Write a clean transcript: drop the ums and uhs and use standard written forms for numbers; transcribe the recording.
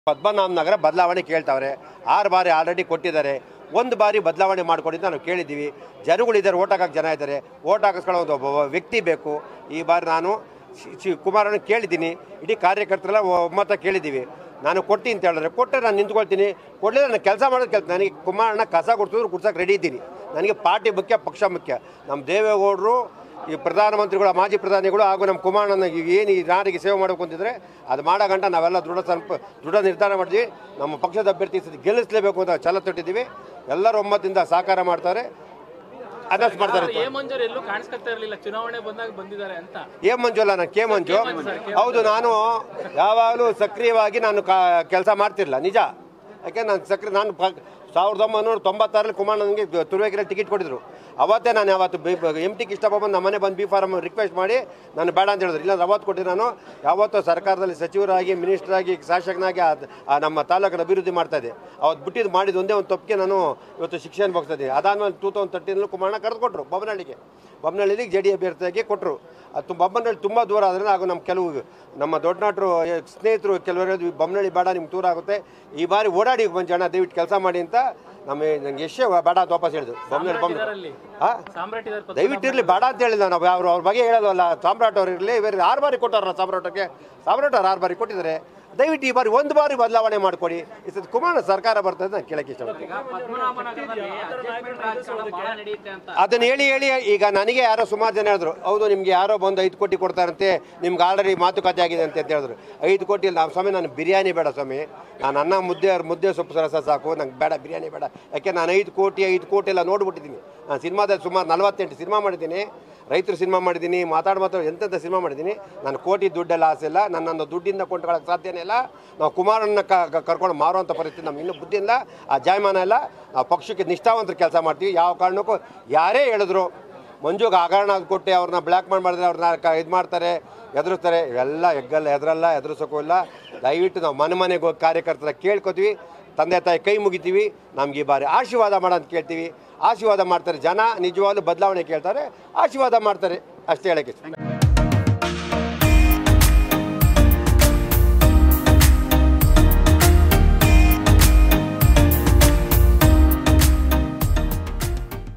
ಪದ್ಮನಾಭ ನಗರ ಬದಲಾವಣೆ ಕೇಳ್ತಾವ್ರೆ 6 ಬಾರಿ ಆಲ್ರೆಡಿ ಕೊಟ್ಟಿದ್ದಾರೆ 1 ಬಾರಿ ಬದಲಾವಣೆ ಮಾಡ್ಕೊಂಡಿದ್ದು ನಾವು ಕೇಳಿದ್ದೀವಿ ಜನಗಳಿದ್ದಾರೆ ಓಟ್ ಹಾಕಕ್ಕೆ ಜನ ಇದ್ದಾರೆ ಓಟ್ ಹಾಕಿಸ್ಕೊಳ್ಳೋ ಒಬ್ಬ ವ್ಯಕ್ತಿ ಬೇಕು ಈ ಬಾರಿ ನಾನು ಕುಮಾರಣ್ಣ ಕೇಳಿದ್ದೀನಿ ಇಡೀ ಕಾರ್ಯಕರ್ತರೆಲ್ಲ ಒಮ್ಮತ ಕೇಳಿದ್ದೀವಿ ನಾನು ಕೊಡ್ತೀನಿ ಅಂತ ಹೇಳಿದ್ರೆ ಕೊಟ್ಟರೆ ನಾನು ನಿಂತ್ಕೊಳ್ತೀನಿ ಕೊಡಲಿಲ್ಲ ನಾನು ಕೆಲಸ ಮಾಡೋದು ನನಗೆ ಕುಮಾರಣ್ಣ ಕಸ ಕೊಡ್ತಿದ್ರು ಕುಡ್ಸೋಕೆ ರೆಡಿ ಇದ್ದೀನಿ ನನಗೆ ಪಾರ್ಟಿ ಮುಖ್ಯ ಪಕ್ಷ ಮುಖ್ಯ ನಮ್ಮ ದೇವೇಗೌಡರು ಈ ಪ್ರಧಾನಮಂತ್ರಿಗಳು ಮಾಜಿ ಪ್ರಧಾನಿಗಳು ಹಾಗೂ ನಮ್ಮ ಕುಮಾರಣ್ಣನ ಏನು ಈ ನಾಡಿಗೆ ಸೇವೆ ಮಾಡಬೇಕು ಅಂತಿದ್ರೆ ಅದು ಮಾಡೋ ಗಂಟ ನಾವೆಲ್ಲ ದೃಢ ನಿರ್ಧಾರ ಮಾಡಿದ್ವಿ ನಮ್ಮ ಪಕ್ಷದ ಅಭ್ಯರ್ಥಿ ಗೆಲ್ಲಿಸಲೇಬೇಕು ಅಂತ ಛಲ ತೊಟ್ಟಿದ್ದೀವಿ ಎಲ್ಲರೂ ಒಮ್ಮತದಿಂದ ಸಹಕಾರ ಮಾಡ್ತಾರೆ ಅನೌನ್ಸ್ ಮಾಡ್ತಾರೆ ಎ ಮಂಜು ಅಲ್ಲ ನಾನು ಕೆ ಮಂಜು ಹೌದು ನಾನು ಯಾವಾಗಲೂ ಸಕ್ರಿಯವಾಗಿ ನಾನು ಕೆಲಸ ಮಾಡ್ತಿರಲಿಲ್ಲ ನಿಜ ಯಾಕೆ ನಾನು 1996 ಕುಮಾರಣ್ಣನಿಗೆ ತುರುವೇಕೆರೆ ಟಿಕೆಟ್ ಕೊಟ್ಟಿದ್ರು ಅವತ್ತೇ ನಾನು ಯಾವತ್ತು MT ಕೃಷ್ಣಪ್ಪ ನಮ್ಮ ಮನೆ ಬಂದು B.Pharm ರಿಕ್ವೆಸ್ಟ್ ಮಾಡಿ ನಾನು ಬೇಡ ಅಂತ ಹೇಳಿದ್ರು ಇಲ್ಲಾಂದ್ರೆ ಅವತ್ತು ಕೊಟ್ಟಿದ್ದು ನಾನು ಯಾವತ್ತೂ ಸರ್ಕಾರದಲ್ಲಿ ಸಚಿವರಾಗಿ ಮಿನಿಸ್ಟರಾಗಿ ಶಾಸಕನಾಗಿ ನಮ್ಮ ತಾಲೂಕನ್ನು ಅಭಿವೃದ್ಧಿ ಮಾಡ್ತಾಯಿದ್ದೆ ಅವತ್ತು ಬಿಟ್ಟಿದ್ದು ಮಾಡಿದ್ದು ಒಂದೇ ಒಂದು ತಪ್ಪಿಗೆ ನಾನು ಇವತ್ತು ಶಿಕ್ಷಣ ಬಗ್ಸ್ತಿದ್ದೀನಿ ಅದಾದಮೇಲೆ 2013 ಕುಮಾರಣ್ಣ ಕರೆದುಕೊಟ್ರು ಬೊಮ್ಮನಹಳ್ಳಿಗೆ JD ಅಭ್ಯರ್ಥಿಯಾಗಿ ಕೊಟ್ಟರು ಅದು ಬೊಮ್ಮನಹಳ್ಳಿ ತುಂಬ ದೂರ ಆದರೆ ಹಾಗೂ ನಮ್ಮ ದೊಡ್ಡ ನಟರು ಸ್ನೇಹಿತರು ಕೆಲವರು ಬೊಮ್ಮನಹಳ್ಳಿ ಬೇಡ ನಿಮ್ಗೆ ದೂರ ಆಗುತ್ತೆ ಈ ಬಾರಿ ಓಡಾಡಿ ಜನ ದಯವಿಟ್ಟು ಕೆಲಸ ಮಾಡಿ ಅಂತ ನಂಗೆ ಎಷ್ಟೇ ಬೇಡ ಅಂತ ವಾಪಸ್ ಹೇಳಿದ್ರು ಬೊಮ್ಮನಹಳ್ಳಿ ದಯವಿಟ್ಟು ಇರಲಿ ಬೇಡ ಅಂತ ಹೇಳಿಲ್ಲ ನಾವು ಅವ್ರ ಬಗ್ಗೆ ಹೇಳೋದಲ್ಲ ಸಾಮ್ರಾಟ್ ಅವ್ರು ಇರಲಿ ಬೇರೆ 6 ಬಾರಿ ಕೊಟ್ಟಾರಲ್ಲ ಸಾಮ್ರಾಟ್ ಅವ್ರು 6 ಬಾರಿ ಕೊಟ್ಟಿದ್ದಾರೆ ದಯವಿಟ್ಟು ಈ ಬಾರಿ 1 ಬಾರಿ ಬದಲಾವಣೆ ಮಾಡಿಕೊಡಿ ಈ ಸತಿ ಕುಮಾರಣ್ಣ ಸರ್ಕಾರ ಬರ್ತದೆ ನಾನು ಕೇಳಕ್ಕೆ ಇಷ್ಟಪಡ್ತೀನಿ ಅದನ್ನು ಹೇಳಿ ಈಗ ನನಗೆ ಯಾರೋ ಸುಮಾರು ಜನ ಹೇಳಿದ್ರು ಹೌದು ನಿಮ್ಗೆ ಯಾರೋ ಬಂದು 5 ಕೋಟಿ ಕೊಡ್ತಾರಂತೆ ನಿಮ್ಗೆ ಆಲ್ರೆಡಿ ಮಾತುಕತೆ ಆಗಿದೆ ಅಂತ ಹೇಳಿದ್ರು 5 ಕೋಟಿ ಇಲ್ಲ ಸ್ವಾಮಿ ನಾನು ಬಿರಿಯಾನಿ ಬೇಡ ಸ್ವಾಮಿ ನಾನು ಅನ್ನ ಮುದ್ದೆ ಸೊಪ್ಪು ರಸ ಸಾಕು ನಂಗೆ ಬೇಡ ಬಿರಿಯಾನಿ ಬೇಡ ಯಾಕೆ ನಾನು 5 ಕೋಟಿ ಎಲ್ಲ ನೋಡ್ಬಿಟ್ಟಿದ್ದೀನಿ ನಾನು ಸಿನಿಮಾದಲ್ಲಿ ಸುಮಾರು 48 ಸಿನಿಮಾ ಮಾಡಿದ್ದೀನಿ ರೈತರು ಸಿನಿಮಾ ಮಾಡಿದ್ದೀನಿ ಮಾತಾಡೋ ಎಂತೆಂಥ ಸಿನಿಮಾ ಮಾಡಿದ್ದೀನಿ ನಾನು ಕೋಟಿ ದುಡ್ಡೆಲ್ಲ ಆಸೆ ಇಲ್ಲ ನನ್ನನ್ನು ದುಡ್ಡಿಂದ ಕೊಂಡ್ಕೊಳ್ಳೋಕ್ಕೆ ಸಾಧ್ಯನೇ ಇಲ್ಲ ನಾವು ಕುಮಾರಣ್ಣ ಕರ್ಕೊಂಡು ಮಾರುವಂಥ ಪರಿಸ್ಥಿತಿ ನಮ್ಗೆ ಇನ್ನೂ ಬುದ್ಧಿ ಇಲ್ಲ ಆ ಜಾಯಮಾನ ಇಲ್ಲ ನಾವು ಪಕ್ಷಕ್ಕೆ ನಿಷ್ಠಾವಂತರ ಕೆಲಸ ಮಾಡ್ತೀವಿ ಯಾವ ಕಾರಣಕ್ಕೂ ಯಾರೇ ಹೇಳಿದ್ರು ಮಂಜುಗೆ ಹಗರಣ ಕೊಟ್ಟು ಅವ್ರನ್ನ ಬ್ಲ್ಯಾಕ್ ಮಾಡಿದ್ರೆ ಅವ್ರನ್ನ ಇದು ಮಾಡ್ತಾರೆ ಎದುರಿಸ್ತಾರೆ ಇವೆಲ್ಲ ಎದುರಲ್ಲ ಎದುರಿಸೋಕ್ಕೂ ಇಲ್ಲ ದಯವಿಟ್ಟು ನಾವು ಮನೆಗೆ ಹೋಗಿ ಕಾರ್ಯಕರ್ತರ ಕೇಳ್ಕೊತೀವಿ ತಂದೆ ತಾಯಿ ಕೈ ಮುಗಿತೀವಿ ನಮ್ಗೆ ಈ ಬಾರಿ ಆಶೀರ್ವಾದ ಮಾಡೋಂತ ಕೇಳ್ತೀವಿ ಆಶೀರ್ವಾದ ಮಾಡ್ತಾರೆ ಜನ ನಿಜವಾಗ್ಲೂ ಬದಲಾವಣೆ ಕೇಳ್ತಾರೆ ಆಶೀರ್ವಾದ ಮಾಡ್ತಾರೆ ಅಷ್ಟೇ ಹೇಳೋಕ್ಕೆ